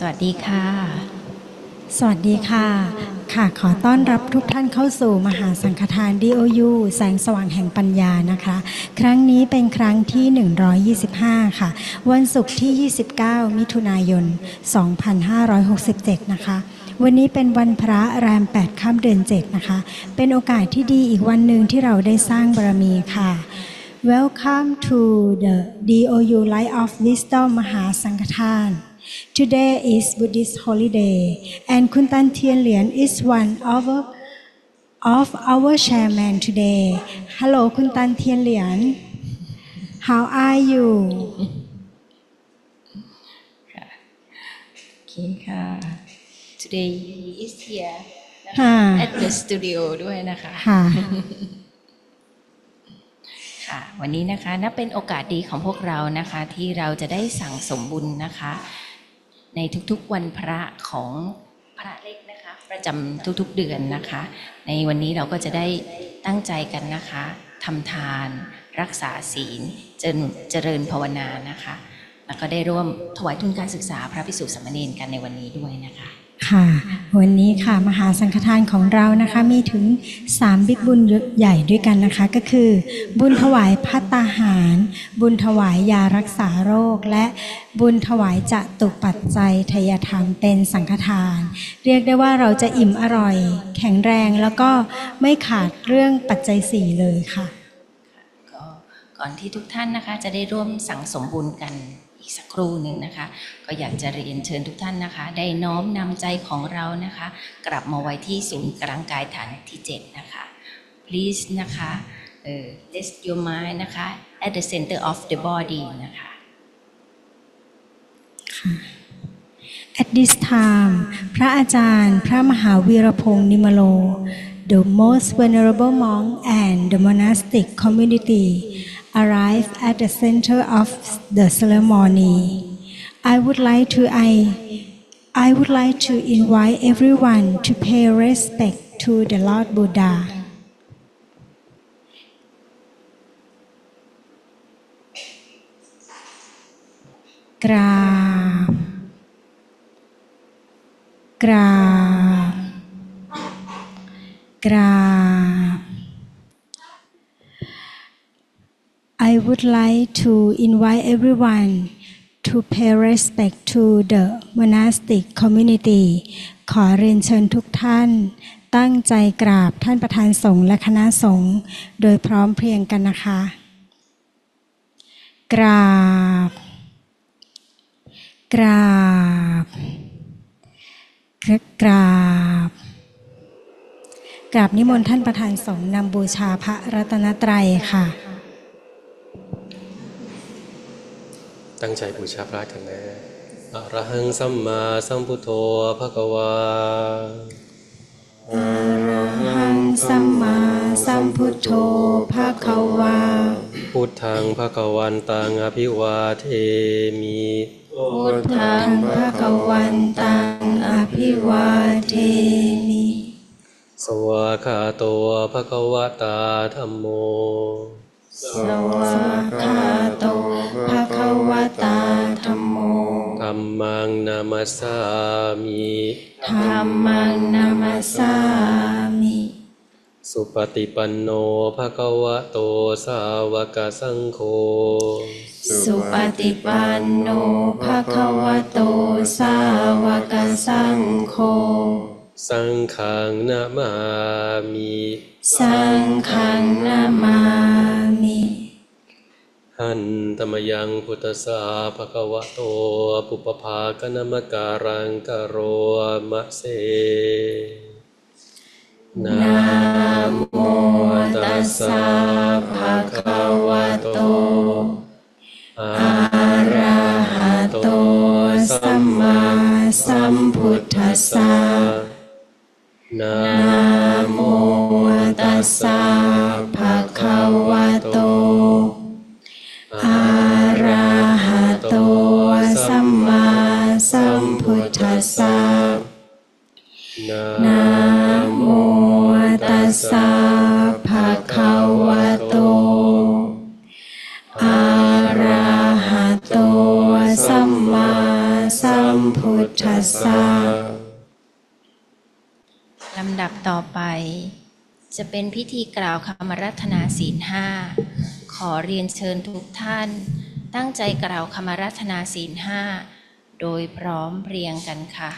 วัสดีค่ะสวัสดีค่ะขอต้อนรับทุกท่านเข้าสู่มหาสังฆทาน DOU แสงสว่างแห่งปัญญานะคะครั้งนี้เป็นครั้งที่125ค่ะวันศุกร์ที่29มิถุนายน2567นะคะวันนี้เป็นวันพระแรม8ค่ำเดือน7นะคะเป็นโอกาสที่ดีอีกวันหนึ่งที่เราได้สร้างบารมีค่ะ Welcome to the DOU Light of Wisdom มหาสังฆทาน Today is Buddhist holiday and Kun Tan Tien Lian is one of our chairman today. Hello Kun Tan Tien Lian. How are you? โอเคค่ะ Today he is here at the studio ด้วยนะคะค่ะวันนี้นะคะนับเป็นโอกาสดีของพวกเรานะคะที่เราจะได้สั่งสมบุญนะคะในทุกๆวันพระของพระเล็กนะคะประจำทุกๆเดือนนะคะในวันนี้เราก็จะได้ตั้งใจกันนะคะทำทานรักษาศีลเจริญภาวนานะคะแล้วก็ได้ร่วมถวายทุนการศึกษาพระภิกษุสามเณรกันในวันนี้ด้วยนะคะค่ะวันนี้ค่ะมหาสังฆทานของเรานะคะมีถึง3บิ๊กบุญใหญ่ด้วยกันนะคะก็คือบุญถวายภัตตาหารบุญถวายยารักษาโรคและบุญถวายจตุปัจจัยทายธรรมเป็นสังฆทานเรียกได้ว่าเราจะอิ่มอร่อยแข็งแรงแล้วก็ไม่ขาดเรื่องปัจจัย4เลยค่ะก่อนที่ทุกท่านนะคะจะได้ร่วมสั่งสมบุญกันอีกสักครู่หนึ่งนะคะก็อยากจะเรียนเชิญทุกท่านนะคะได้น้อมนำใจของเรานะคะกลับมาไว้ที่ศูนย์กลางกายฐานที่7นะคะ please นะคะrest your mind นะคะ at the center of the body นะคะ At this time พระอาจารย์พระมหาวีรพงษ์นิมโล the most venerable monk and the monastic community arrive at the center of the ceremony. I would like to invite everyone to pay respect to the Lord Buddha. กราบI would like to invite everyone to pay respect to the monastic community ขอเรียนเชิญทุกท่านตั้งใจกราบท่านประธานสงฆ์และคณะสงฆ์โดยพร้อมเพรียงกันนะคะกราบนิมนต์ท่านประธานสงฆ์นำบูชาพระรัตนตรัยค่ะตั้งใจบูชาพระกันนะอะระหังสัมมาสัมพุทโธภควาอะระหังสัมมาสัมพุทโธภควาพุทธังภควันตังอภิวาเทมิพุทธังภควันตังอภิวาเทมิสวากขาโตภควตาธัมโมสวากขาโตภควตาธัมโมธัมมังนามัสสามิธัมมังนามัสสามิสุปฏิปันโนภควโตสาวกสังโฆสุปฏิปันโนภควโตสาวกสังโฆสังฆังนะมามิสังฆังนะมามิหันธรรมยังพุทธสาภควโตปุปภากนมการังกโรมะเสนะโมตัสสะภะคะวะโตอะระหะโตสัมมาสัมพุทธัสสะนะโมตัสสะภะคะวะโตอะระหะโตสัมมาสัมพุทธัสสะนะโมตัสสะภะคะวะโตอะระหะโตสัมมาสัมพุททธัสสะลำดับต่อไปจะเป็นพิธีกล่าวคำรัตนาศีลห้าขอเรียนเชิญทุกท่านตั้งใจกล่าวคำรัตนาศีลห้าโดยพร้อมเพรียงกันค่ะ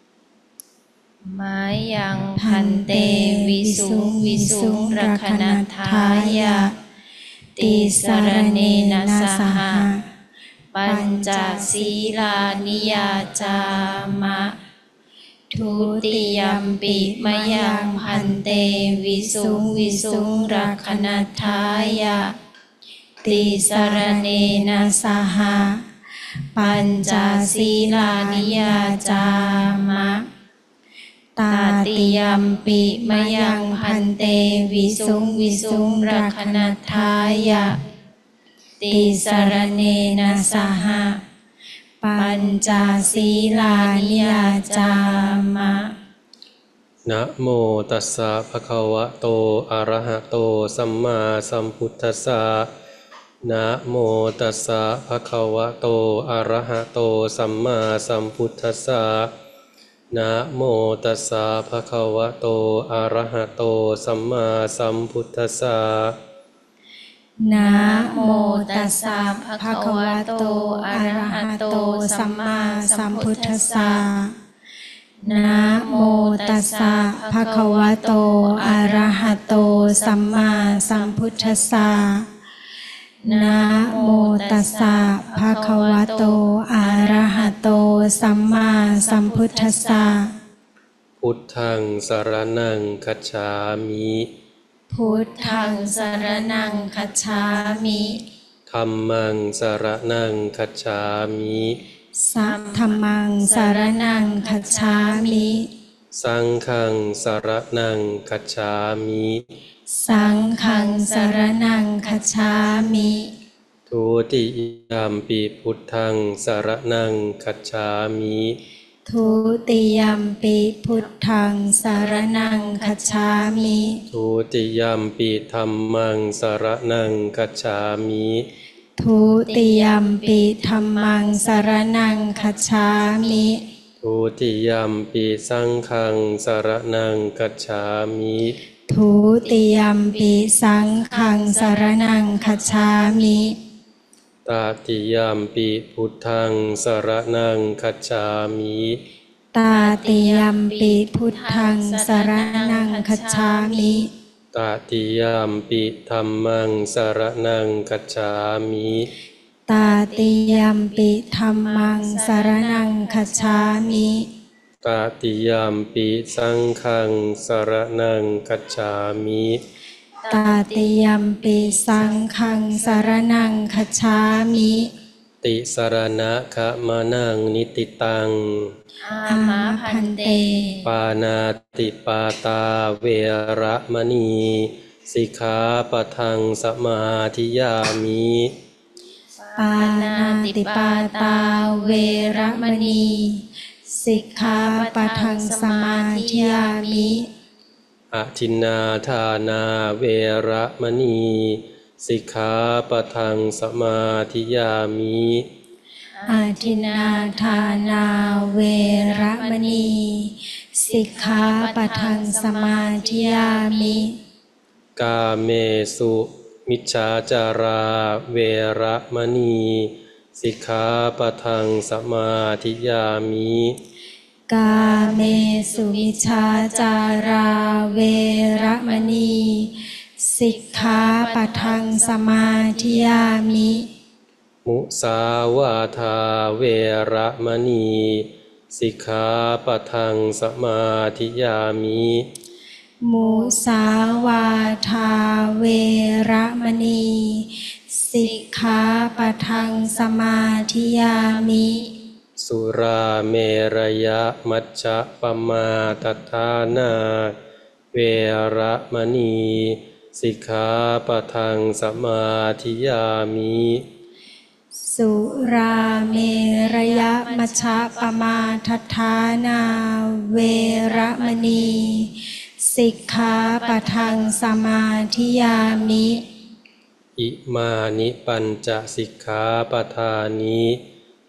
มายังพันเตวิสุงวิสุงรักขณทายะติสรเนนะสหะปัญจศีลานิยาจามะทุติยัมปิมยังพันเตวิสุงวิสุงรักขณทายะติสรเนนะสหะปัญจศีลานิยาจามะตาติยัมปิมยังพันเตวิสุงวิสุงรักขณทายะติสรเนนะสหะปัญจศีลานิยาจามะนะโมตัสสะภะคะวะโตอะระหะโตสัมมาสัมพุทธัสสะนะโมตัสสะภะคะวะโตอะระหะโตสัมมาสัมพุทธัสสะนะโมตัสสะภะคะวะโตอะระหะโตสัมมาสัมพุทธัสสะนะโมตัสสะภะคะวะโตอะระหะโตสัมมาสัมพุทธัสสะนะโมตัสสะภะคะวะโตอะระหะโตสัมมาสัมพุทธัสสะนะโมตัสสะภะคะวะโตอะระหะโตสัมมาสัมพุทธัสสะพุทธังสรณังคัจฉามิพุทธังสรณังคัจฉามิธัมมังสรณังคัจฉามิสัพธัมมังสรณังคัจฉามิสังฆังสรณังคัจฉามิสังฆังสรณังคัจฉามิทุติยัมปิพุทธังสรณังคัจฉามิทุติยัมปิพุทธังสรณังคัจฉามิทุติยัมปิธัมมังสรณังคัจฉามิทุติยัมปิธัมมังสรณังคัจฉามิทุติยัมปิสังฆังสรณังคัจฉามิทุติยัมปิสังฆังสรณังคัจฉามิตติยัมปิพุทธังสรณังคัจฉามิตาติยัมปิพุทธังสรณังคัจฉามิตติยัมปิธัมมังสรณังคัจฉามิตาติยัมปิธัมมังสรณังคัจฉามิตติยัมปิสังฆังสรณังคัจฉามิตาติยัมปิสังฆังสรณังคัจฉามิติสรณะขะมานังนิติตังอามาพันเตปานาติปาตาเวระมณีสิกขาปะทังสมาธิยามิปานาติปาตาเวระมณีสิกขาปะทังสมาธิยามิอทินนาทานาเวระมณีสิกขาปะทังสมาธิยามิอาทินนาทานาเวระมณีสิกขาปะทังสมาธิยามิกาเมสุมิจฉาจาราเวระมณีสิกขาปะทังสมาธิยามิกาเมสุมิชฌาจาราเวระมณีสิกขาปะทังสมาธิยามิมุสาวาทาเวระมณีสิกขาปะทังสมาธิยามิมุสาวาทาเวระมณีสิกขาปะทังสมาธิยามิสุราเมรยะมัจจปมาทฐานาเวระมณีสิกขาปะทังสมาธิยามิสุราเมรยมัชฌะปมาทัฏฐานาเวระมณีสิกขาปะทังสมาธิยามิอิมานิปัญจสิกขาปทานิ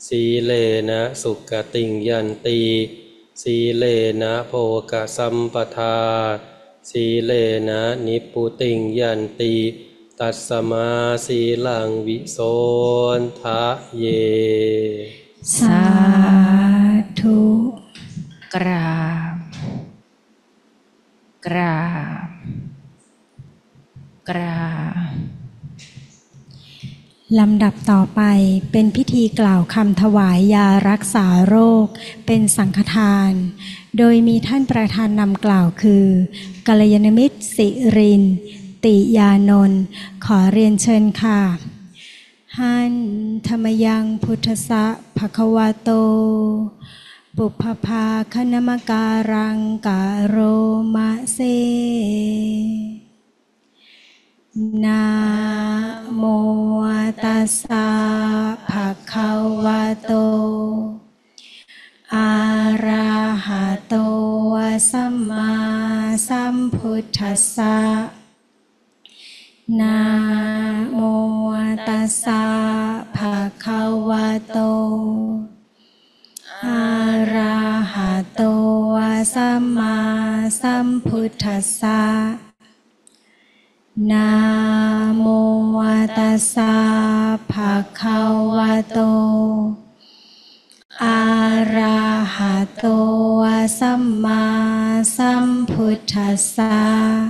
สีเลนะสุขติงยันติสีเลนะโภคสัมปทาสีเลนะนิพพุติงยันติตัสมาสีลังวิโสทะเยสาธุกราบกราบกราบลำดับต่อไปเป็นพิธีกล่าวคำถวายยารักษาโรคเป็นสังฆทาน โดยมีท่านประธานนำกล่าวคือกัลยาณมิตรสิรินทร์ติยานนท์ขอเรียนเชิญค่ะ หันธรรมยังพุทธสะภควาโต ปุพพาคณมการังกะโรมะเซ นะโมตัสสะภะคะวะโต อะระหะโตสัมมาสัมพุทธัสสะ นะโมตัสสะภะคะวะโต อะระหะโตสัมมาสัมพุทธัสสะ นะโมตัสสะภะคะวะโต อะระหะโตสัมมาสัมพุทธัสสะ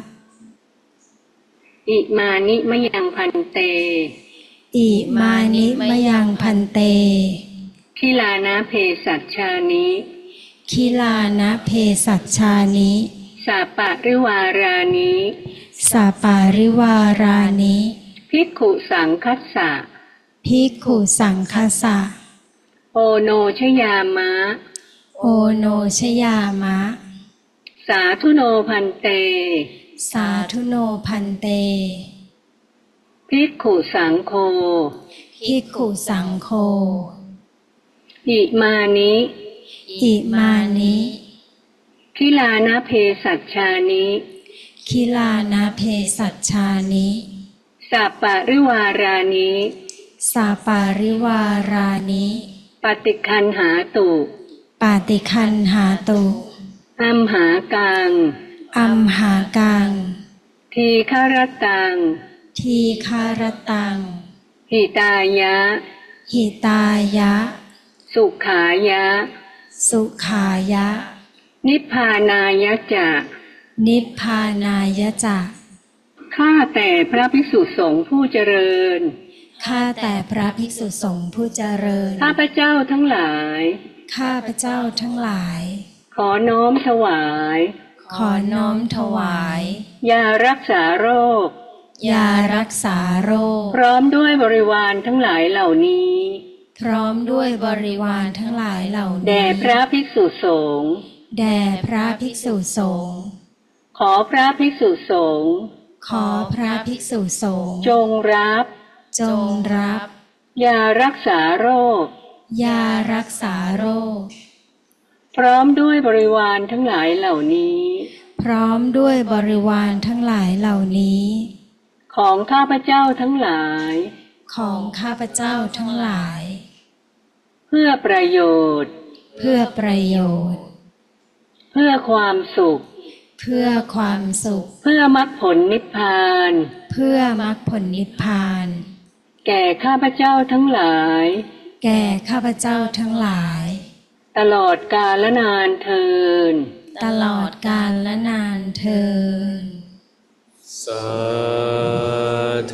อิมานิมะยังพันเตอิมานิมะยังพันเตคิลานะเพสัชชานิคิลานะเพสัชชานิสาปะริวารานิสาปาริวารานิภิกขุสังคัสสะภิกขุสังฆสะโอโนชยามะโอโนชยามะสาธุโนพันเตสาธุโนพันเตภิกขุสังโฆภิกขุสังโฆอิมานิอิมานิคิลานะเพสัชชานิคิลานะเพสัชชานิสาปะริวารานิสาปาริวารานิปฏิคันหาตุปาติคันหาตุอัมหากังอัมหากังทีฆรตังทีคารตังหิตายะหิตายะสุขายะสุขายะนิพพานายะจะนิพพานายะจะข้าแต่พระภิกษุสงฆ์ผู้เจริญข้าแต่พระภิกษุสงฆ์ผู้เจริญข้าพเจ้าทั้งหลายข้าพเจ้าทั้งหลายขอน้อมถวายขอน้อมถวายยารักษาโรคยารักษาโรคพร้อมด้วยบริวารทั้งหลายเหล่านี้พร้อมด้วยบริวารทั้งหลายเหล่านี้แด่พระภิกษุสงฆ์แด่พระภิกษุสงฆ์ขอพระภิกษุสงฆ์ขอพระภิกษุสงฆ์จงรับจงรับยารักษาโรคยารักษาโรคพร้อมด้วยบริวารทั้งหลายเหล่านี้พร้อมด้วยบริวารทั้งหลายเหล่านี้ของข้าพเจ้าทั้งหลายของข้าพเจ้าทั้งหลายเพื่อประโยชน์เพื่อประโยชน์เพื่อความสุขเพื่อความสุขเพื่อมรรคผลนิพพานเพื่อมรรคผลนิพพานแก่ข้าพเจ้าทั้งหลายแก่ข้าพเจ้าทั้งหลายตลอดกาลนานเทินตลอดกาลและนานเทินสาธุ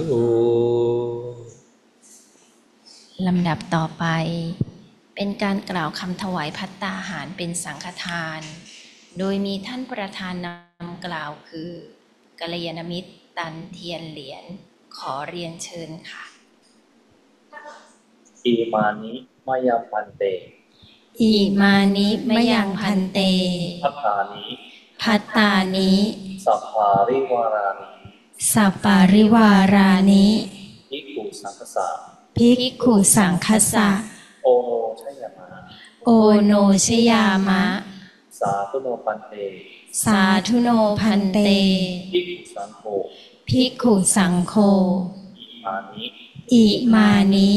ลำดับต่อไปเป็นการกล่าวคำถวายภัตตาหารเป็นสังฆทาน โดยมีท่านประธานนำกล่าวคือกัลยาณมิตรตันเทียนเหรียญขอเรียนเชิญค่ะอิมานิมะยังพันเตอิมานิมะยังพันเตพัตตานิพัตตานิสัพพาริวารานิสัปปาริวารานิภิกขุสังฆสะภิกขุสังฆสะโอโนชยามะโอโนชยามะสาธุโนพันเตสาธุโนพันเตภิกขุสังโฆภิกขุสังโฆอิมานิอิมานิพั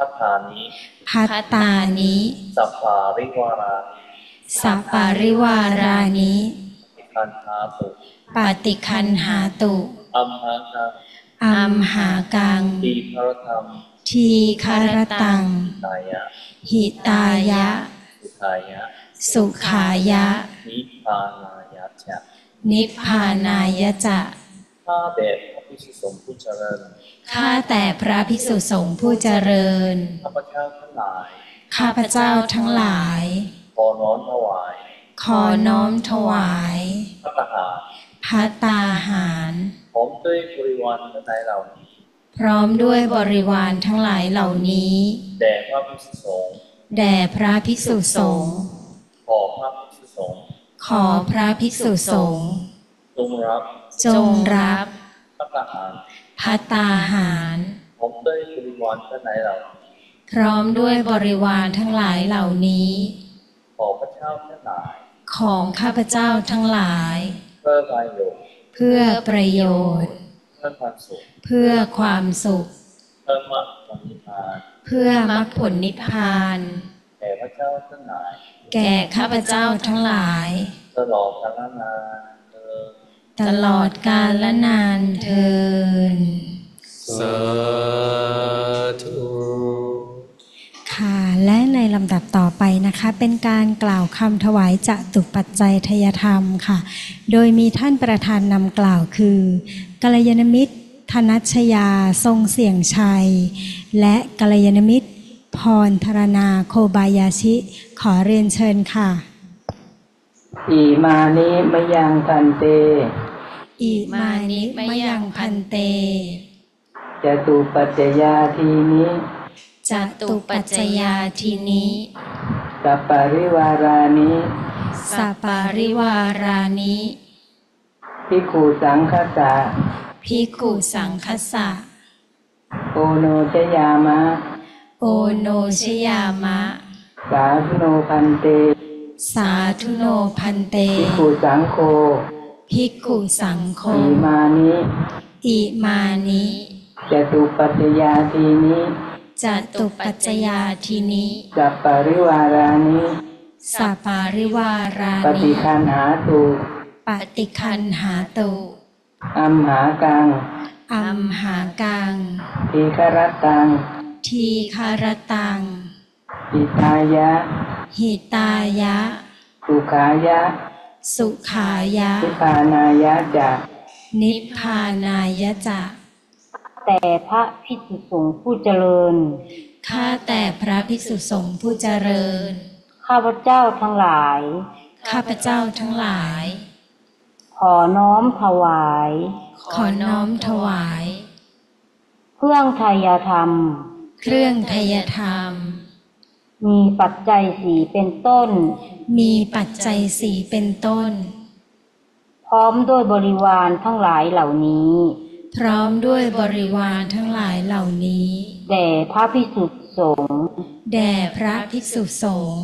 พัฒานิพัตตานิสัพพาริวารานิสัปปาริวารานิปิคันหาตุปฏิคันหาตุอัมหานังอัมหากังทีพระธรรมทีคารตังตายะหิตายะสุทายะสุขายะนิพพานายะจะนิพพานายะจะข้าแต่พระภิกษุสงฆ์ผู้เจริญข้าแต่พระภิกษุสงฆ์ผู้เจริญข้าพเจ้าทั้งหลายข้าพเจ้าทั้งหลายขอน้อมถวายขอน้อมถวายพระตหารภัตตาหารพร้อมด้วยบริวารทั้งหลายเหล่านี้พร้อมด้วยบริวารทั้งหลายเหล่านี้แด่พระภิกษุสงฆ์แด่พระภิกษุสงฆ์ขอพระภิกษุสงฆ์ขอพระภิกษุสงฆ์จงรับจงรับพระตหารภัตตาหารพร้อมด้วยบริวารทั้งหลายเหล่านี้พร้อมด้วยบริวารทั้งหลายเหล่านี้ขอพระเจ้าทั้งหลายของข้าพเจ้าทั้งหลายเพื่อประโยชน์เพื่อประโยชน์เพื่อความสุขเพื่อความสุขเพื่อมรรคผลนิพพานเพื่อมรรคผลนิพพานแด่พระเจ้าทั้งหลายแก่ข้าพเจ้าทั้งหลายตลอดกาลนานเถิดตลอดกาลและนานเทินสาธุค่ะและในลำดับต่อไปนะคะเป็นการกล่าวคำถวายจตุปัจจัยทยธรรมค่ะโดยมีท่านประธานนำกล่าวคือกัลยาณมิตรธนัชยาทรงเสี่ยงชัยและกัลยาณมิตรพรธรณาโคบายาชิขอเรียนเชิญค่ะอิมานิมะยังพันเตอิมานิมะยังพันเตจตุปัจจยาทีนิจตุปัจจยาทีนี้สัปปาริวารานิสัปปาริวารานิภิกขุสังฆสะภิกขุสังคัสสะโอโนชยามะโอโนชยามะสาธุโนพันเตสาธุโนพันเตภิกขุสังโฆภิกขุสังโฆอิมานิอิมานิจตุปัจจยาทีนิจตุปัจจยาทีนี้สัปปาริวารานิสัปปาริวาราปนิฏิคันหาตุปฏิคันหาตุอัมหากังอัมหากังทีครตังทีคารตังอิตายะหิตายะสุขายะสุขายะนิพพานายะจะนิพพานายะจะแต่พระภิกษุสงฆ์ผู้เจริญข้าแต่พระภิกษุสงฆ์ผู้เจริญข้าพเจ้าทั้งหลายข้าพเจ้าทั้งหลายขอน้อมถวายขอน้อมถวายเครื่องไทยธรรมเครื่องไทยธรรมมีปัจจัยสี่เป็นต้นมีปัจจัยสี่เป็นต้นพร้อมด้วยบริวารทั้งหลายเหล่านี้พร้อมด้วยบริวารทั้งหลายเหล่านี้แด่พระภิกษุสงฆ์แด่พระภิกษุสงฆ์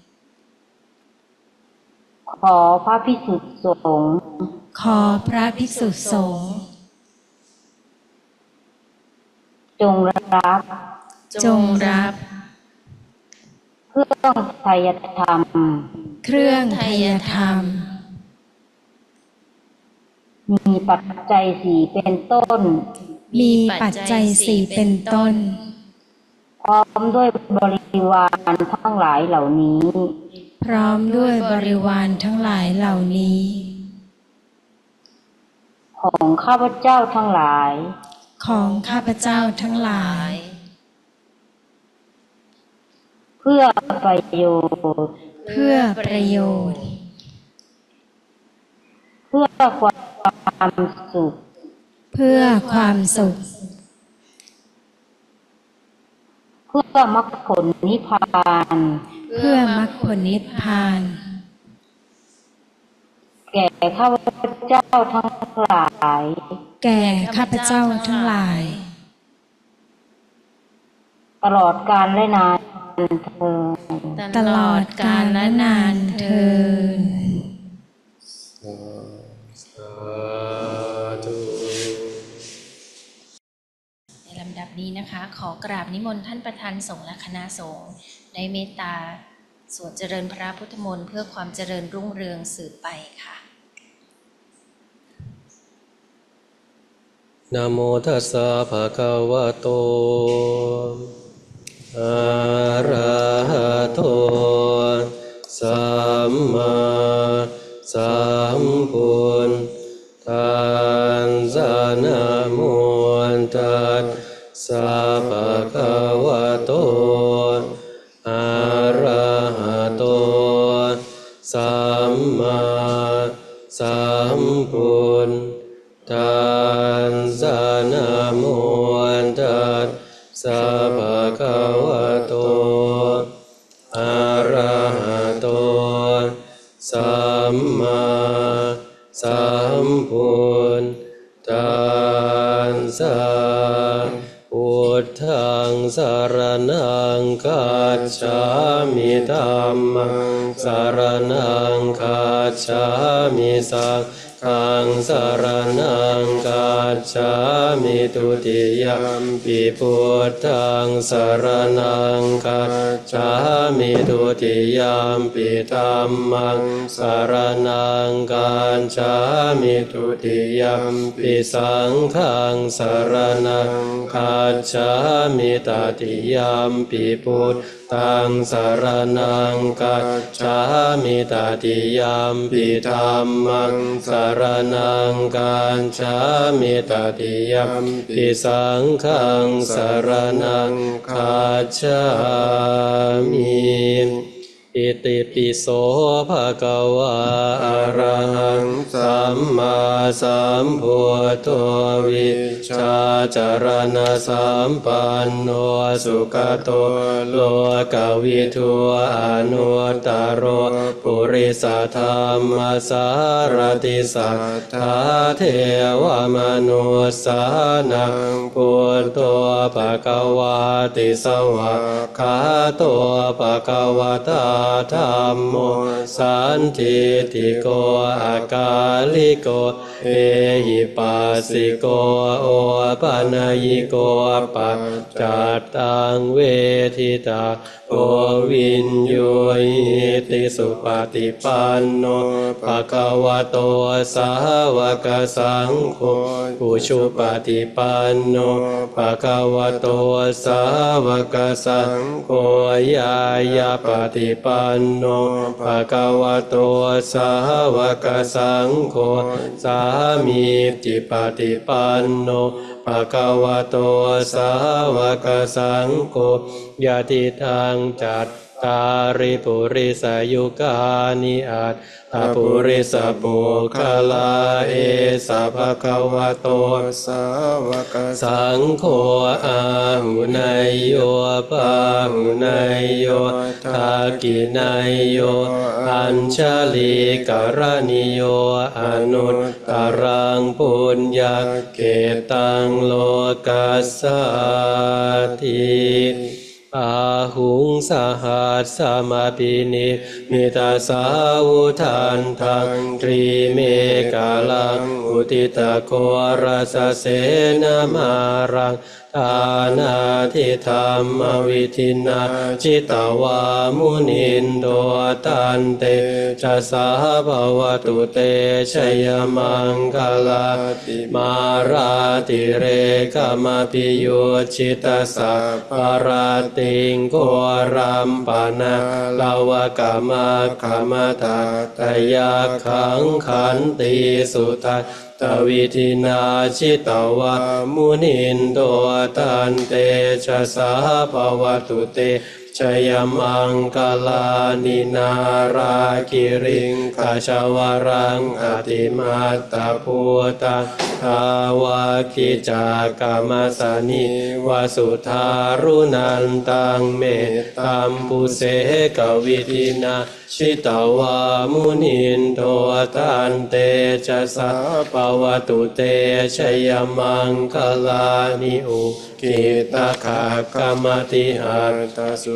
ขอพระภิกษุสงฆ์ขอพระภิกษุสงฆ์จงรับจงรับเครื่องไทยธรรมเครื่องไทยธรรมมีปัจจัยสี่เป็นต้นมีปัจจัยสี่เป็นต้นพร้อมด้วยบริวารทั้งหลายเหล่านี้พร้อมด้วยบริวารทั้งหลายเหล่านี้ของข้าพเจ้าทั้งหลายของข้าพเจ้าทั้งหลายเพื่อประโยชน์เพื่อประโยชน์เพื่อความสุขเพื่อความสุขเพื่อมรรคผลนิพพานเพื่อมรรคผลนิพพานแก่ข้าพเจ้าทั้งหลายแก่ข้าพเจ้าทั้งหลายตลอดกาลและนานเทอญตลอดกาลและนานเทอญสาธุในลำดับนี้นะคะขอกราบนิมนต์ท่านประธานสงฆ์และคณะสงฆ์ได้เมตตาสวดเจริญพระพุทธมนต์เพื่อความเจริญรุ่งเรืองสืบไปค่ะนะโมตัสสะภะคะวะโตอะระหะโตสัมมาสัมพุทธัสสะนะโมตัสสะภะคะวะโตอะระหะโตสัมมาสัมพุทธัสสะนะโมตัสสะภะคะวะโตอะระหะโตสัมมาสัมพุทธัสสะพุทธังสรณังคัจฉามิธัมมังสรณังคัจฉามิสังฆังสรณังคัจฉามิทุติยัมปิพุทธังสรณังคัจฉามิทุติยัมปิธัมมังสรณังคัจฉามิทุติยัมปิสังฆังสรณังคัจฉามิตติยัมปิพุทธังสรณังคัจฉามิตติยัมปิธัมมังสรณังคัจฉามิตติยัมปิสังฆังสรณังคัจฉามิอิติปิโสภะคะวะอะระหังสัมมาสัมพุทโธวิชชาจารณะสัมปันโนสุขโตโลกวิทูอนุตตโรปุริสธรรมสารติสัทธาเทวมนุสสานังพุทโธภะคะวะติสวะขาโตภะคะวะตาธัมโมสันทิติโกอาการิโกเอหิปัสสิโกโอปัญญิโกปัจจัตตังเวทิตาโอวินโยหิติสุปฏิปันโนภะคะวะโตสาวกสังโฆอุชุปฏิปันโนภะคะวะโตสาวกสังโฆยายาปฏิปันโนภะคะวะโตสาวกสังโฆสามีจิปฏิปันโนภะคะวะโตสาวกสังโฆยะติทังจัตตาริปุริสายุกานิอัตถปุริสปุคลาเอสะภะคะวะโตสาวกสังโฆอาหุนายโยปาหุนายโยทากินายโยอัญชลีกรณิโยอนุตตรังปุญญาเกตังโลกัสสาทิอาหุงสหัสสมาปินิมิตาสาวุทันทังตรีเมกาลังอุติตะโกรัสเสนามารังทานาทิธรรมวิธินาจิตวามุนินโดตันเตจะสาภวตุเตชยมังคลาติมาราติเรกามปิโยชิตาสัพพราติงโกรัมปนาลาวกามะขมตาตยาขังขันติสุทัตวิธินาชิตวามุนินโตตันเตชะสาภวตุเตชยมังคลานินาราคิริงขชาวรังอติมาตตพุตาทาวาคิจากามสานิวสุทารุนันตังเมตตัมปุเสกวิธินาชิตวามุนินโตตันเตชะสาภวตุเตชยมังคลานิอุกิตาขากรรมติหัตถสุ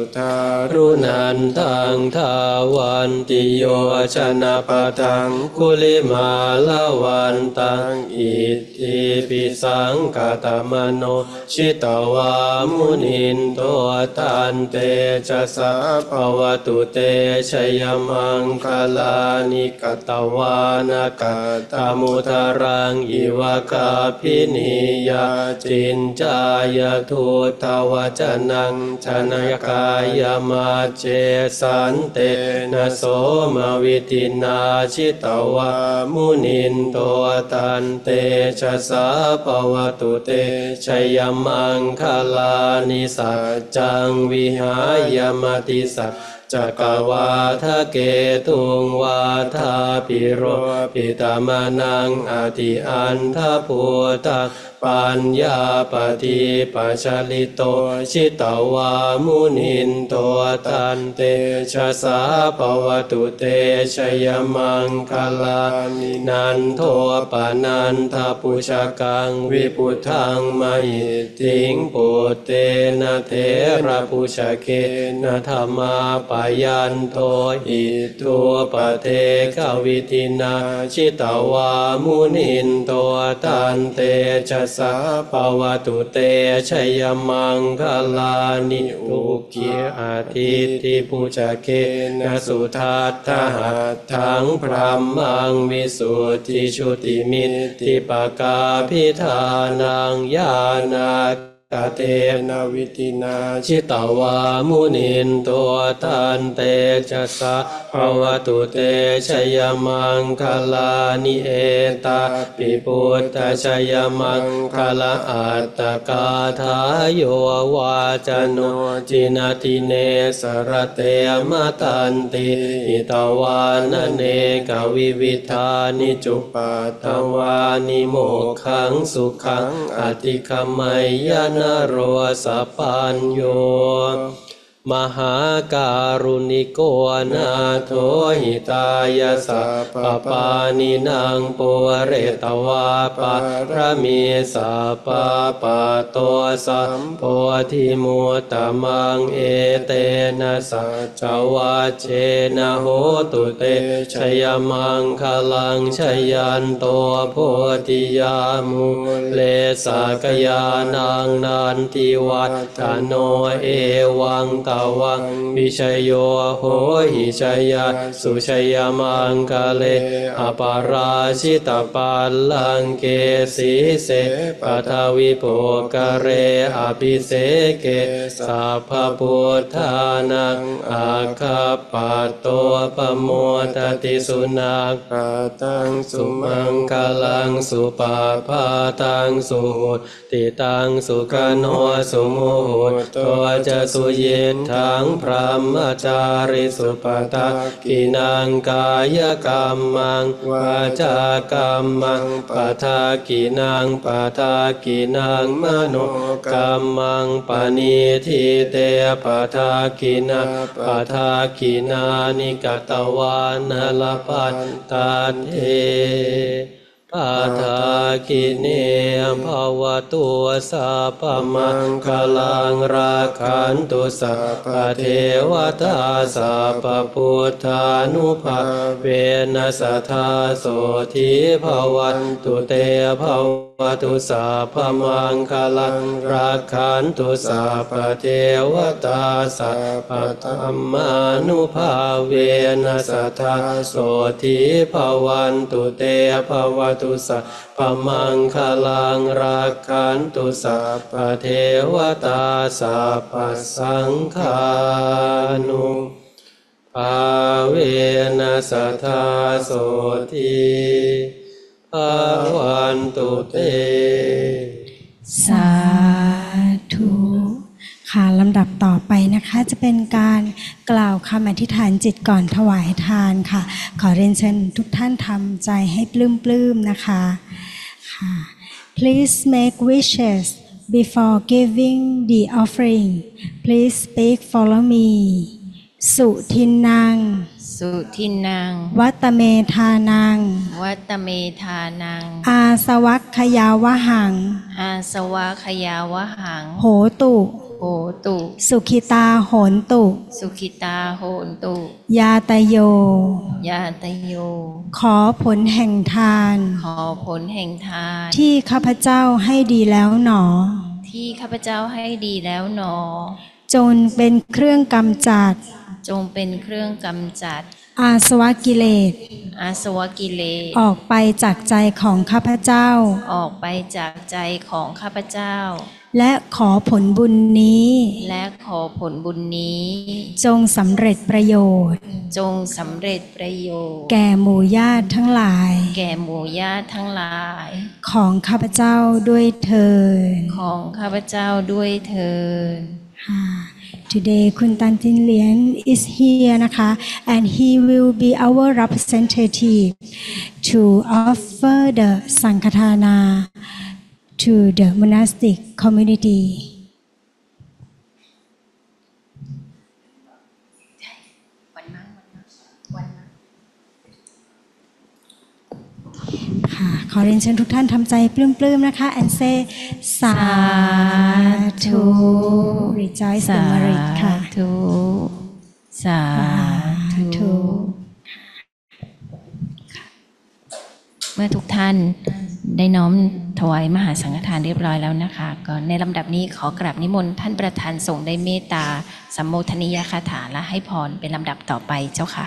ทารุนันตังทาวันติโยชนะปะทังคุลิมาลาวันตังอิติปิสังกตมโนชิตวามุนินโตตันเตจะสะภวตุเตชยมังคลานิกตวานากาตมุทารังอิวกาพินิยาจินจายทุตวจนังชนกายมาเจสันเตนะโสมวิตินาชิตวามุนินโตตันเตชะสาภวตุเตชยมังคลานิสัจจังวิหายมติสัจจักวาทะเกตุงวาทาปิโรปิตามานังอธิอันทพุตะปัญญาปฏิปัชลิโตชิตวามุนินโตตันเตชะสาภวตุเตชยมังคลานินันโทปนันทปุชกังวิพุทังมหิติงปุเตนะเถระปุชเกนะธรรมาปยันโทอิทุปเทขวิทินาชิตวามุนินโตตันเตชะสาภวตุเตชยมังคลานิอุกิอาทิติปุจเกนะสุทัตถะหัตถังพรัมมังวิสุทธิชุติมิตติปกาภิธานังญาณกเตนะวิตินาชิตวามุนินโตตันเตชะสะภวตุเตชยมังคลานิเอตาปิพุทธชยมังคลาอัตตกาทาโยวาจโนจินาติเนสรเตมตันติอิตวานเนกวิวิธานิจุปัตตวานิโมขังสุขังอติคมัยยะนโรสัพพัญโยมหาการุณิโกนาโถหิตายาสัพพปานินางปุเรตวาปะระมีสัพพปะโตสัมโพธิมุตตมังเอเตนะสัจจวัชเชนะโหตุเตชยมังคลังชยันโตโพธิยามุเลสากยานังนันทิวัฏฐโนเอวังตวังวิชโยโหหิชยาสุชยมังคเลอปาราชิตปัลลังเกสีเสปทวิโภกเรอภิเสเกสัพพพุทธานังอาคาปัตโตปโมทติสุนักขตังสุมังคลังสุปาพาตังสุหุติตังสุขโนสุโมหุตัวจะสุเยทังพรหมจาริสุปตะกินังกายกรรมังวาจากรรมังปทากินังปทากินังมโนกรรมังปณิทิเตปทากินาปทากินานิกตวานลปัตตาเทปาทากิเนภวตุสัพพมังคลังราคันตุสัพพเทวตาสัพพพุทธานุภาเวนัสทธาโสทิภวันตุเตภวตุสัพพมังคลังราคันตุสัพพเทวตาสัพพธัมมานุภาเวนัสทธาโสทิภวันตุเตภวตุสัพพมังคลังราคันตุสัพพเทวตาสัพพสังฆานุภาเวนัสทธาโสทิภวันตุเตสาธุค่ะลำดับต่อไปนะคะจะเป็นการกล่าวคำอธิษฐานจิตก่อนถวายทานค่ะขอเรียนเชิญทุกท่านทำใจให้ปลื้มๆนะคะค่ะ Please make wishes before giving the offering. Please speak follow me. สุทินนังสุทินังวัตเมธานังวัตเมธานังอาสวัคคยาวหังอาสวะขยาวหังโหตุโหตุสุขิตาโหนตุสุขิตาโหนตุยาตโยยาตโยขอผลแห่งทานขอผลแห่งทานที่ข้าพเจ้าให้ดีแล้วหนอที่ข้าพเจ้าให้ดีแล้วหนอจนเป็นเครื่องกำจัดจงเป็นเครื่องกำจัดอาสวะกิเลสอาสวะกิเลสออกไปจากใจของข้าพเจ้าออกไปจากใจของข้าพเจ้าและขอผลบุญนี้และขอผลบุญนี้จงสำเร็จประโยชน์จงสำเร็จประโยชน์แก่หมู่ญาติทั้งหลายแก่หมู่ญาติทั้งหลายของข้าพเจ้าด้วยเถิดของข้าพเจ้าด้วยเถิด Today คุณตันจินเหลียน is here นะคะ and he will be our representative to offer the Sankhatana to the monastic community ค่ะขอเรียนเชิญทุกท่านทำใจปลื้มๆนะคะ and say สาธุ rejoice the merit ค่ะสาธุ เมื่อทุกท่านได้น้อมถวายมหาสังฆทานเรียบร้อยแล้วนะคะก็ในลำดับนี้ขอกราบนิมนต์ท่านประธานสงฆ์ได้เมตตาสัมโมทนียคาถาและให้พรเป็นลำดับต่อไปเจ้าค่ะ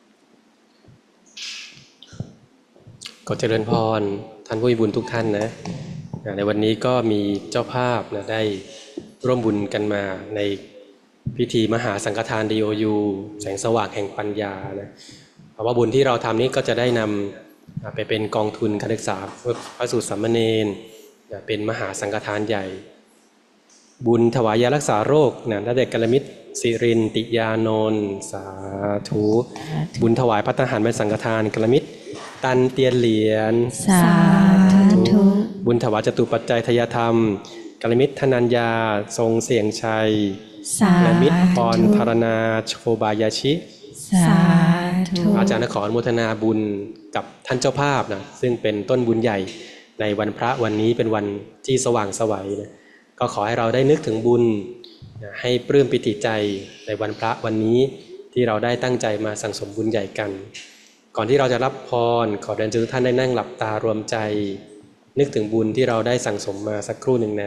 ก็เจริญพรท่านผู้มีบุญทุกท่านนะในวันนี้ก็มีเจ้าภาพนะได้ร่วมบุญกันมาในพิธีมหาสังฆทาน DOU แสงสว่างแห่งปัญญานะเพราะว่าบุญที่เราทำนี้ก็จะได้นำไปเป็นกองทุนการศึกษาพระสูตรสามเณรเป็นมหาสังฆทานใหญ่ บุญถวายยารักษาโรคนะพระเดชกัลมิตรสิรินติยานนท์สาธุบุญถวายภัตตาหารเป็นสังฆทานกัลมิตรตันเตียนเหรียญสาธุบุญถวายจตุปัจจัยทยธรรมกัลมิตรธนัญญาทรงเสียงชัยกัลมิตรพรธารณาโชบายาชิสาธุอาจารย์ขออนุโมทนาบุญกับท่านเจ้าภาพนะซึ่งเป็นต้นบุญใหญ่ในวันพระวันนี้เป็นวันที่สว่างไสวนะก็ขอให้เราได้นึกถึงบุญให้ปลื้มปิติใจในวันพระวันนี้ที่เราได้ตั้งใจมาสั่งสมบุญใหญ่กันก่อนที่เราจะรับพรขอเรียนเชิญทุกท่านได้นั่งหลับตารวมใจนึกถึงบุญที่เราได้สั่งสมมาสักครู่หนึ่งนะ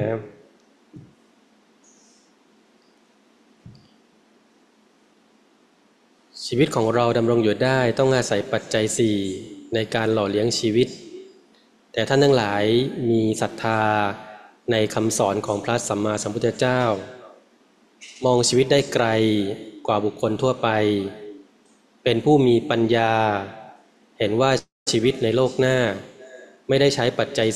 ชีวิตของเราดำรงอยู่ได้ต้องอาศัยปัจจัย4ในการหล่อเลี้ยงชีวิตแต่ท่านทั้งหลายมีศรัทธาในคำสอนของพระสัมมาสัมพุทธเจ้ามองชีวิตได้ไกลกว่าบุคคลทั่วไปเป็นผู้มีปัญญาเห็นว่าชีวิตในโลกหน้าไม่ได้ใช้ปัจจัย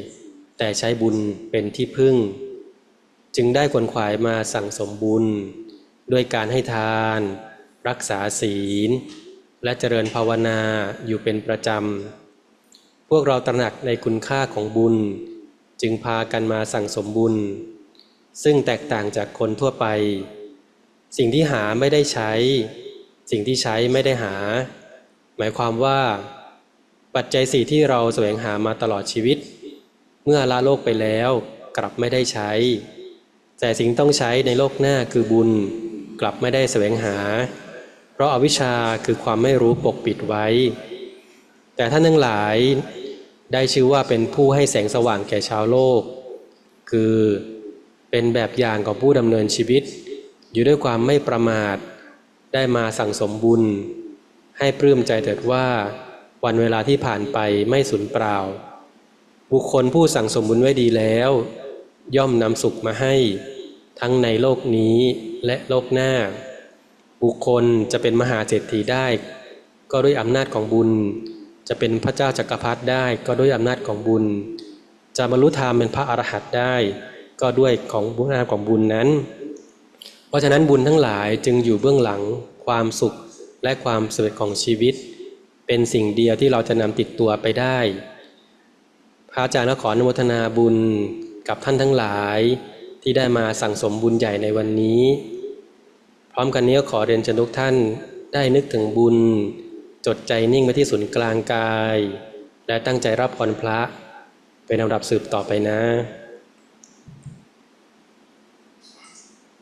4แต่ใช้บุญเป็นที่พึ่งจึงได้ขวนขวายมาสั่งสมบุญด้วยการให้ทานรักษาศีลและเจริญภาวนาอยู่เป็นประจำพวกเราตระหนักในคุณค่าของบุญจึงพากันมาสั่งสมบุญซึ่งแตกต่างจากคนทั่วไปสิ่งที่หาไม่ได้ใช้สิ่งที่ใช้ไม่ได้หาหมายความว่าปัจจัย4ที่เราแสวงหามาตลอดชีวิตเมื่อละโลกไปแล้วกลับไม่ได้ใช้แต่สิ่งต้องใช้ในโลกหน้าคือบุญกลับไม่ได้แสวงหาเพราะอวิชชาคือความไม่รู้ปกปิดไว้แต่ท่านทั้งหลายได้ชื่อว่าเป็นผู้ให้แสงสว่างแก่ชาวโลกคือเป็นแบบอย่างของผู้ดำเนินชีวิตอยู่ด้วยความไม่ประมาทได้มาสั่งสมบุญให้ปลื้มใจเถิดว่าวันเวลาที่ผ่านไปไม่สูญเปล่าบุคคลผู้สั่งสมบุญไว้ดีแล้วย่อมนำสุขมาให้ทั้งในโลกนี้และโลกหน้าบุคคลจะเป็นมหาเศรษฐีได้ก็ด้วยอำนาจของบุญจะเป็นพระเจ้าจักรพรรดิได้ก็ด้วยอำนาจของบุญจะบรรลุธรรมเป็นพระอรหันต์ได้ก็ด้วยของบุญของบุญนั้นเพราะฉะนั้นบุญทั้งหลายจึงอยู่เบื้องหลังความสุขและความสำเร็จของชีวิตเป็นสิ่งเดียวที่เราจะนำติดตัวไปได้พระอาจารย์ขออนุโมทนาบุญกับท่านทั้งหลายที่ได้มาสั่งสมบุญใหญ่ในวันนี้พร้อมกันนี้ก็ขอเรียนเชิญทุกท่านได้นึกถึงบุญจดใจนิ่งไว้ที่ศูนย์กลางกายและตั้งใจรับพรพระเป็นลำดับสืบต่อไปนะ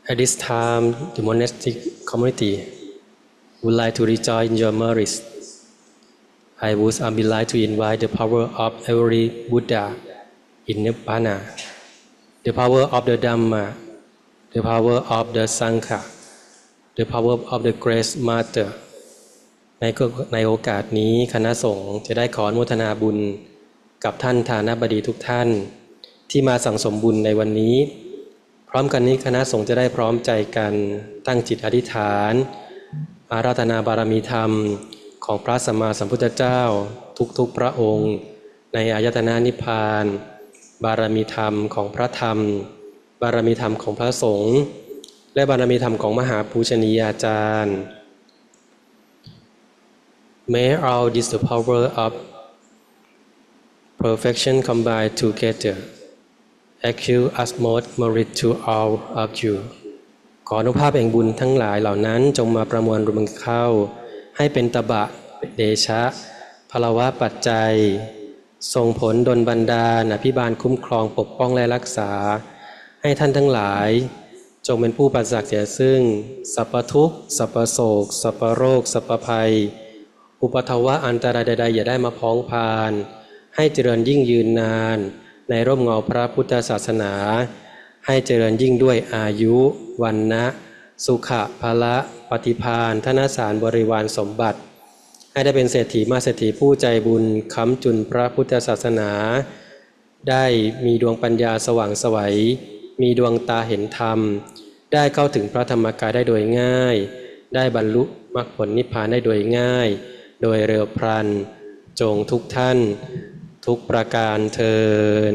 At this time, the monastic community would like to rejoice in your merits. I would be like to invite the power of every Buddha in Nibbana, the power of the Dhamma, the power of the Sangha, the power of the Grace Master. ในโอกาสนี้คณะสงฆ์จะได้ขออนุโมทนาบุญกับท่านฐานะบดีทุกท่านที่มาสั่งสมบุญในวันนี้พร้อมกันนี้คณะสงฆ์จะได้พร้อมใจกันตั้งจิตอธิษฐานอาราธนาบารมีธรรมของพระสัมมาสัมพุทธเจ้าทุกๆพระองค์ในอายตนะนิพพานบารมีธรรมของพระธรรมบารมีธรรมของพระสงฆ์และบารมีธรรมของมหาปูชนียาจารย์ May all this the power of perfection combine together accrue utmost merit to all of you ขออนุภาพแห่งบุญทั้งหลายเหล่านั้นจงมาประมวลรวมเข้าให้เป็นตบะเดชะพลวะปัจจัยส่งผลดลบันดาลอภิบาลคุ้มครองปกป้องและรักษาให้ท่านทั้งหลายจงเป็นผู้ปราศจากเสียซึ่งสัพพทุกข์สัพพโศกสัพพโรคสัพพภัยอุปัฏฐวะอันตรายใดๆอย่าได้มาพ้องพานให้เจริญยิ่งยืนนานในร่มเงาพระพุทธศาสนาให้เจริญยิ่งด้วยอายุวันนะสุขะพละปฏิภาณธนสารบริวารสมบัติให้ได้เป็นเศรษฐีมาเศรษฐีผู้ใจบุญค้ำจุนพระพุทธศาสนาได้มีดวงปัญญาสว่างไสวมีดวงตาเห็นธรรมได้เข้าถึงพระธรรมกายได้โดยง่ายได้บรรลุมรรคผลนิพพานได้โดยง่ายโดยเร็วพลันจงทุกท่านทุกประการเทิน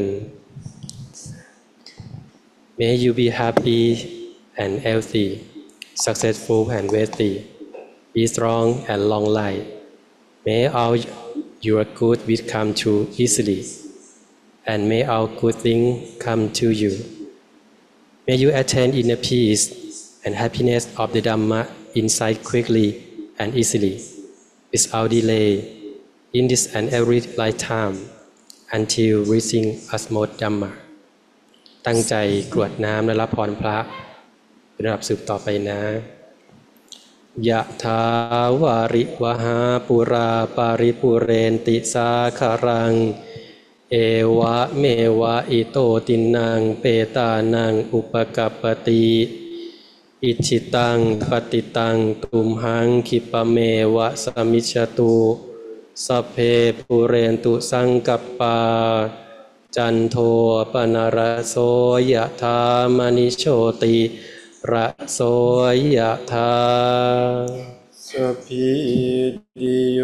May you be happy and healthy, successful and wealthy, be strong and long life. May all your good wish come true easily, and may all good things come to you. May you attain inner peace and happiness of the Dhamma inside quickly and easily, without delay, in this and every lifetime, until reaching utmost Dhamma. ตั้งใจกรวดน้ำและรับพรพระเป็นระดับสืบต่อไปนะยะถาวาริวหาปุราปาริปุเรนติสาคารังเอวะเมวะอิโตตินังเปตานังอุปกัปปติอิชิตังปฏิตังตุมหังคิปะเมวะสมิจฉตุสัพเพปุเรนตุสังกัปปาจันโทปนรโสยะธามณิโชติระโสยะธาสัพพิติโย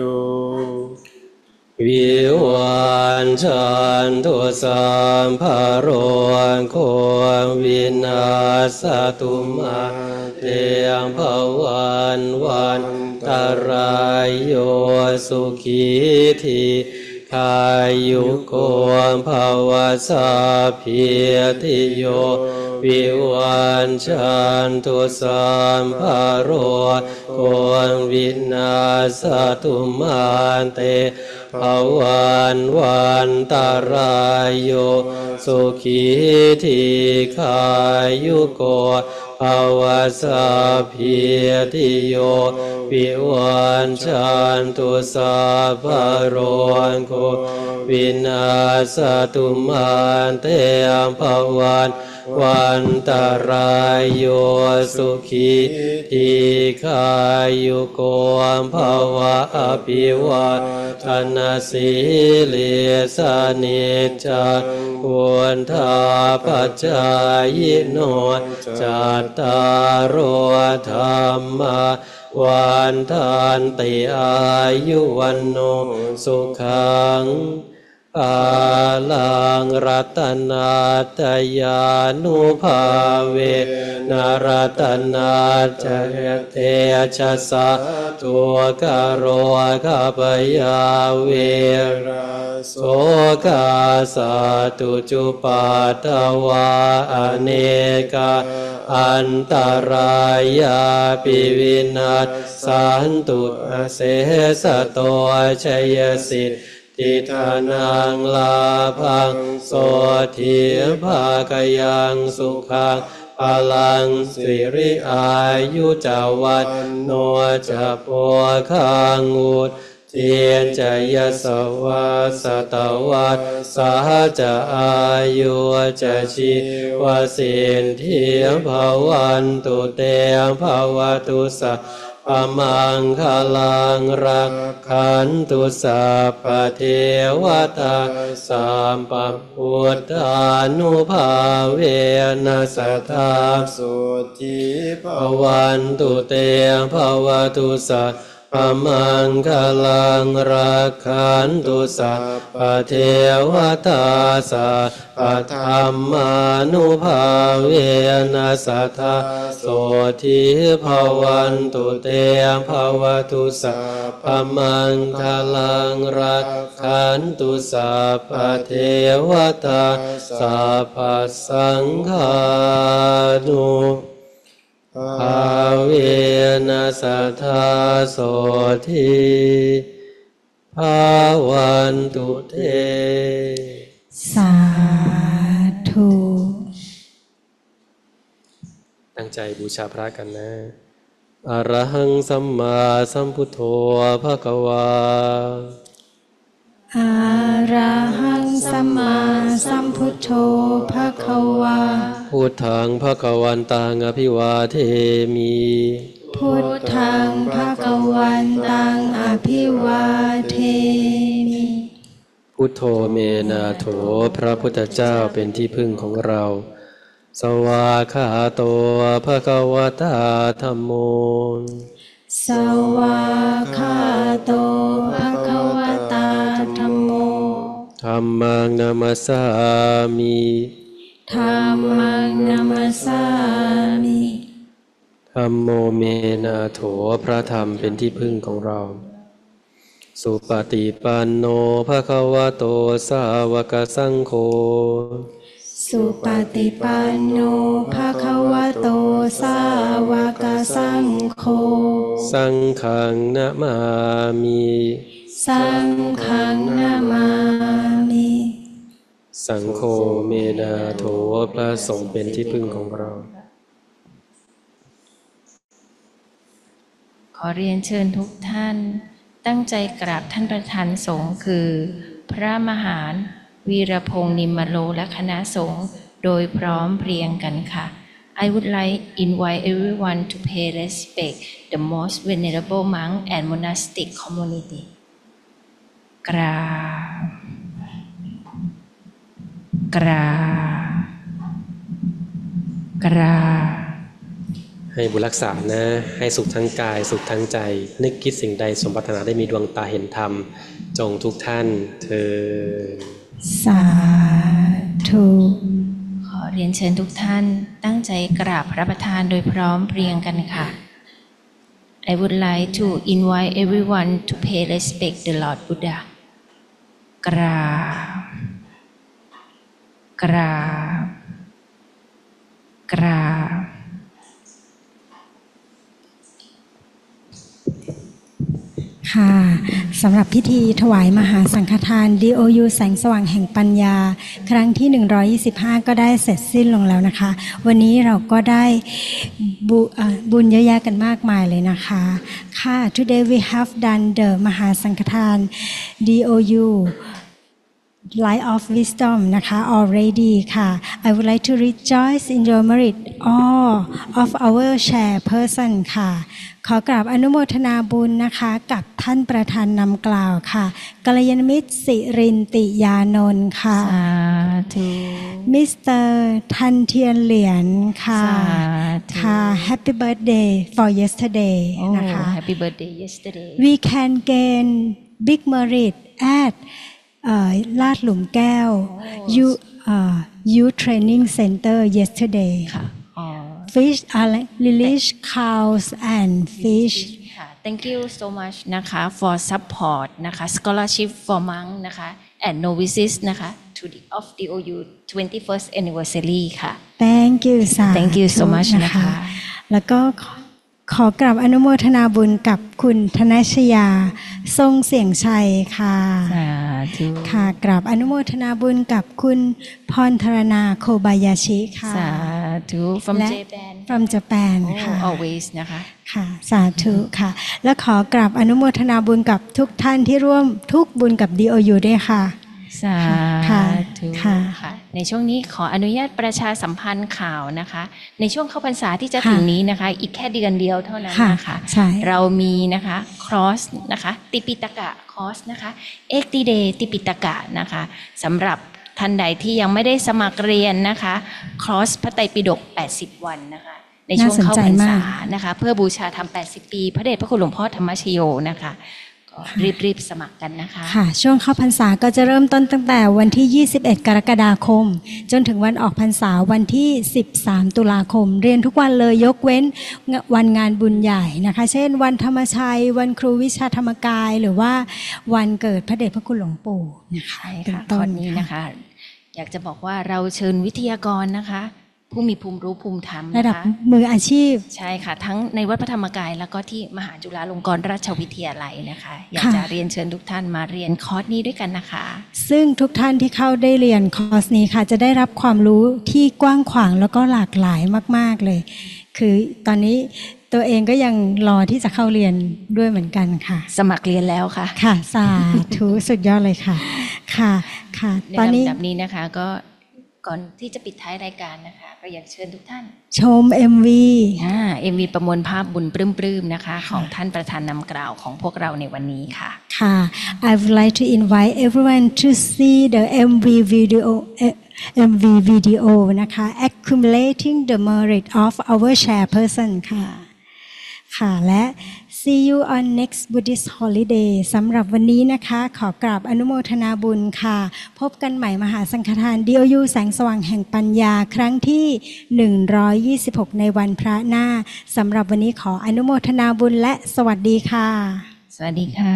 วิวันชันตุสัมภโรโควินาสตุมาเตภวันวันตรายโยสุขีทีคายุโกภวสัพพิติโยวิวันชันตุสัมภโรโควินาสตุมาเตภวันวันตรายโยสุขีทีคายุโกภวสัพพิติโยวิวันชันตุสัพพโรโควินาสตุมาเตภวันวันตรายโยสุขีทีคายุโกภวะอภิวาทนาสีลิสานิจังพุทธาปัจจายโนจัตตารโอธรรมวันทันติอายุวันโนสุขังปาลังรัตนาตยานุภาเวนะรัตนาจะเตชะสะตัวกโรกัปยาเวระโสกาสาตุจุปัตตวาอเนกาอันตรายาปิวินัสสันตุเสสะโตชัยสิทธิทิทานังลาภังโสทิภาคยังสุขังภพลังสิริอายุจาวันโนจะโพคังอุดเทียนจยสวัสตวัสสาจะอายุจะชีวสินเทียภวันตุเตภวตุสัพพมังคลังรักขันตุสัพพเทวตาสัมปพุทธานุภาเวนัสสทาสุทิภวันตุเตภวตุสัพพมังคลังรักขันตุสัพพเทวตาสัพพธรรมานุภาเวนัสสทาโสทิภวันตุเตภวตุสัพพมังคลังรักขันตุสัพพเทวตาสัพพสังฆานุภาเวนัสสทาโสทิภวันตุเตสาธุตั้งใจบูชาพระกันนะอะระหังสัมมาสัมพุทโธภะคะวาอะระหังสัมมาสัมพุทโธภะคะวาพุทธังภะคะวันตังอภิวาเทมิพุทธังภะคะวันตังอภิวาเทมิพุทโธเมนาโถพระพุทธเจ้าเป็นที่พึ่งของเรา สวากขาโตภะคะวตาธัมโมสวากขาโตภะคะวตาธัมโมธัมมังนามัสสามิธัมมังนัมสสามิธัมโมเมนาโถพระธรรมเป็นที่พึ่งของเรา สุปฏิปันโนภะคะวะโตสาวกสังโฆสุปฏิปันโนภะคะวะโตสาวกสังโฆสังฆังนะมามิสังฆังนามามิสังโฆเมนาโถพระสงฆ์เป็นที่พึ่งของเราขอเรียนเชิญทุกท่านตั้งใจกราบท่านประธานสงฆ์คือ พระมหาวีรพงษ์นิมโลและคณะสงฆ์โดยพร้อมเพรียงกันค่ะ I would like invite everyone to pay respect the most venerable monk and monastic community. กราบกราบกราบให้บุญรักษานะ ให้สุขทั้งกายสุขทั้งใจ นึกคิดสิ่งใดสมปรารถนาได้มีดวงตาเห็นธรรม จงทุกท่านเถิดสาธุขอเรียนเชิญทุกท่านตั้งใจกราบพระประธานโดยพร้อมเพรียงกันค่ะ I would like to invite everyone to pay respect the Lord Buddha. กราบกราบกราบค่ะสำหรับพิธีถวายมหาสังฆทาน DOU แสงสว่างแห่งปัญญา ครั้งที่ 125 ก็ได้เสร็จสิ้นลงแล้วนะคะ วันนี้เราก็ได้บุญเยอะแยะกันมากมายเลยนะคะค่ะ Today we have done the มหาสังฆทาน DOU Light of Wisdom นะคะ already ค่ะ I would like to rejoice in your merit all of our chairperson ค่ะขอกราบอนุโมทนาบุญนะคะกับท่านประธานนำกล่าวค่ะกัลยาณมิตรสิรินติยานนท์ค่ะสาธุมิสเตอร์ทันเทียนเหรียญค่ะสาธุค่ะ Happy birthday for yesterday นะคะ Happy birthday yesterday. we can gain big merit at ลาดหลุมแก้ว youth training center yesterday ค่ะอ๋อ fish release cows and fish ค่ะ Thank you so much นะคะ for support นะคะ scholarship for monk นะคะ and novices นะคะ to the of DOU 21st anniversary ค่ะ thank you สา Thank you so ธุ much นะคะแล้วก็ขอกราบอนุโมทนาบุญกับคุณธนชยาทรงเสียงชัยค่ะสาธุค่ะกราบอนุโมทนาบุญกับคุณพรธรณาโคบายาชิค่ะสาธุ from และ Japan from Japan โอ้ค่ะ always นะคะค่ะสาธุค่ะ และขอกราบอนุโมทนาบุญกับทุกท่านที่ร่วมทุกบุญกับ DOU ด้วยค่ะสาค่ะธุค่ะค่ะในช่วงนี้ขออนุญาตประชาสัมพันธ์ข่าวนะคะ ในช่วงเข้าพรรษาที่จะค่ะถึงนี้นะคะ อีกแค่เดือนเดียวเท่านั้นค่ะนะคะใช่เรามีนะคะครอสนะคะติปิตกะคอร์สนะคะเอกติเดติปิตกะนะคะสำหรับท่านใดที่ยังไม่ได้สมัครเรียนนะคะครอสพระไตรปิฎก80 วันนะคะในช่วงเข้าพรรษานะคะเพื่อบูชาธรรม80 ปีพระเดชพระคุณหลวงพ่อธรรมชโยนะคะก็รีบสมัครกันนะคะค่ะช่วงเข้าพรรษาก็จะเริ่มต้นตั้งแต่วันที่ 21 กรกฎาคม จนถึงวันออกพรรษาวันที่ 13 ตุลาคม เรียนทุกวันเลยยกเว้นวันงานบุญใหญ่นะคะ เช่นวันธรรมชัย วันครูวิชาธรรมกาย หรือว่าวันเกิดพระเดชพระคุณหลวงปู่นะคะใช่เป็นค่ะต้ข้อน นี้นะคะ อยากจะบอกว่าเราเชิญวิทยากรนะคะ ผู้มีภูมิรู้ภูมิธรรมระดับนะคะมืออาชีพใช่ค่ะ ทั้งในวัดพระธรรมกายแล้วก็ที่มหาจุฬาลงกรณราชวิทยาลัยนะคะ อยากค่ะจะเรียนเชิญทุกท่านมาเรียนคอร์สนี้ด้วยกันนะคะซึ่งทุกท่านที่เข้าได้เรียนคอร์สนี้ค่ะ จะได้รับความรู้ที่กว้างขวางแล้วก็หลากหลายมาก ๆ เลย คือตอนนี้ตัวเองก็ยังรอที่จะเข้าเรียนด้วยเหมือนกันค่ะสมัครเรียนแล้วค่ะค่ะสาธุสุดยอดเลยค่ะ ค่ะค่ะในตอนนี้ลำดับนี้นะคะก็ก่อนที่จะปิดท้ายรายการนะคะ ก็อยากเชิญทุกท่านชม MV MV ประมวลภาพบุญปลื้มๆนะคะ ของท่านประธานนำกล่าวของพวกเราในวันนี้ค่ะค่ะ I would like to invite everyone to see the MV video นะคะ accumulating the merit of our chairperson ค่ะ ค่ะ และ see you on next Buddhist holiday สำหรับวันนี้นะคะ ขอกราบอนุโมทนาบุญค่ะ พบกันใหม่มหาสังฆทาน DOU แสงสว่างแห่งปัญญาครั้งที่ 126 ในวันพระหน้า สำหรับวันนี้ขออนุโมทนาบุญและสวัสดีค่ะสวัสดีค่ะ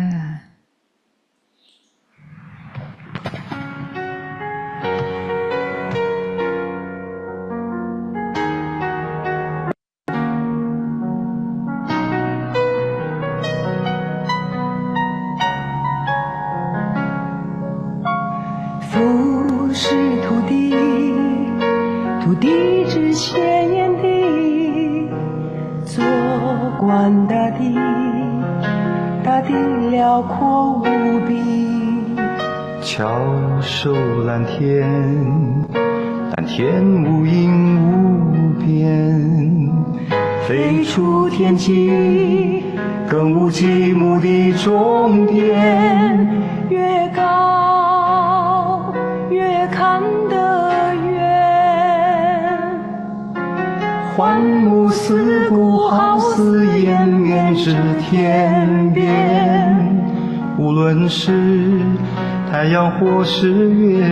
父是土地，土地之鲜艳地，做观大地，大地辽阔无比。 翘首蓝天，蓝天无垠无边，飞出天际，更无极目的终点。 越高越看得远， 环目四顾，好似延绵至天边。无论是太阳或是月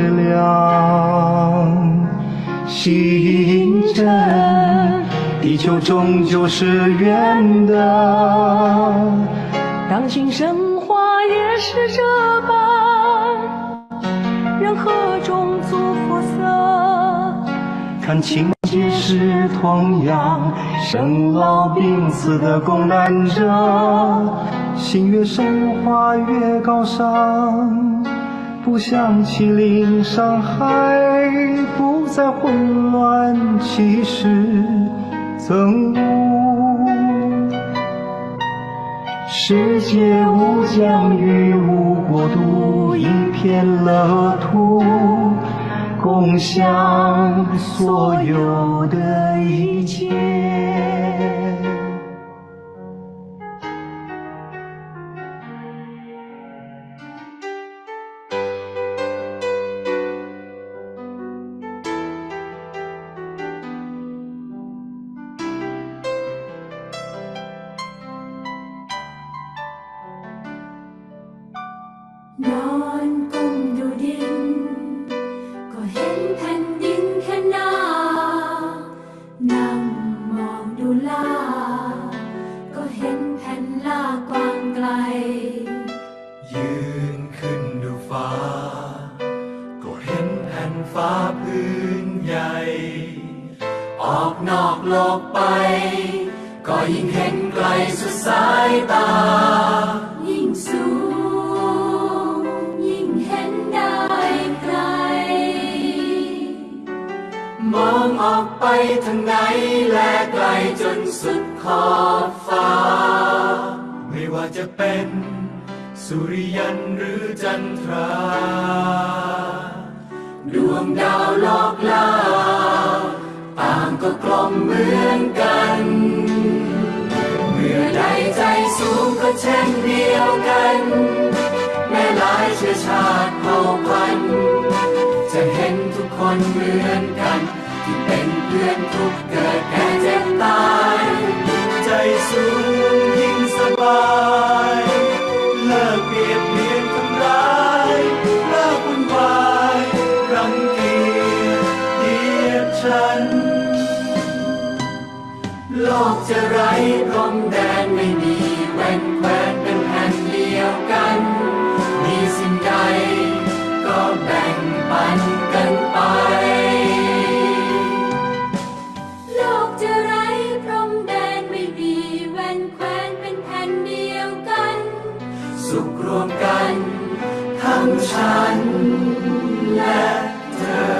亮，吸引着地球终究是圆的。 当今生活也是这般，任何种族肤色， 看情节是同样，生老病死的共难者，心越升华越高尚，不向欺凌伤害，不再混乱歧视憎恶。世界无疆域无国度，一片乐土，共享所有的一切。 นอนก้มดูดินก็เห็นแผ่นดินแค่หน้านั่งมองดูลาก็เห็นแผ่นลากว้างไกลยืนขึ้นดูฟ้า ก็เห็นแผ่นฟ้าพื้นใหญ่ ออกนอกโลกไปก็ยิ่งเห็นไกลสุดสายตายิ่งสูงยิ่งเห็นได้ไกลมองออกไปทางไหนและไกลจนสุดขอบฟ้าไม่ว่าจะเป็นสุริยันหรือจันทราดวงดาวโลกลาต่างก็กลมเหมือนกันเมื่อใดใจสูงก็เช่นเดียวกันแม้หลายเชื้อชาติเผ่าพันธุ์จะเห็นทุกคนเหมือนกันที่เป็นเพื่อนทุกเกิดแก่เจ็บตายใจสูงยิ่งสบายเลิกเปรียบเทียนทำร้ายเลิกวุ่นวายรังเกียจเหยียดฉันโลกจะไร้พรมแดนไม่มีแหวนแควนเป็นแผ่นเดียวกันมีสิ่งใดก็แบ่งปันกันไปโลกจะไร้พรมแดนไม่มีแหวนแควนเป็นแผ่นเดียวกันสุขรวมกันทั้งฉันและเธอ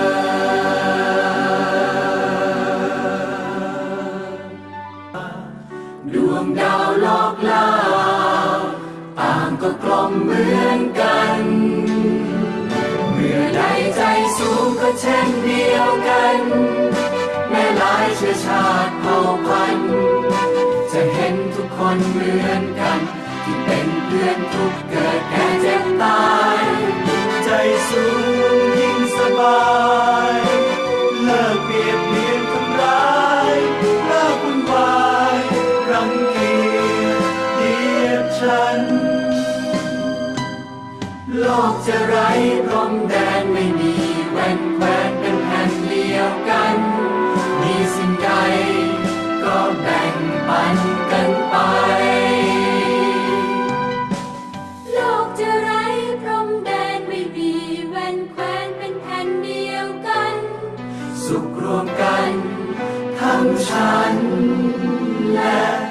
ดวงดาวโลกลาต่างก็กลมเหมือนกันเมื่อใดใจสูงก็เช่นเดียวกันแม้หลายเชื้อชาติเผ่าพันธุ์จะเห็นทุกคนเหมือนกันที่เป็นเพื่อนทุกเกิดแก่เจ็บตายใจสูงยิ่งสบายเลิกเบียดเบียนทำร้ายเลิกวุ่นวายรังเกียจเหยียดฉันโลกจะไร้พรมแดนไม่มีแหวนแควนเป็นแผ่นเดียวกันมีสิ่งใดก็แบ่งปันกันไปโลกจะไร้พรมแดนไม่มีแหวนแควนเป็นแผ่นเดียวกันสุขรวมกันทั้งฉันและ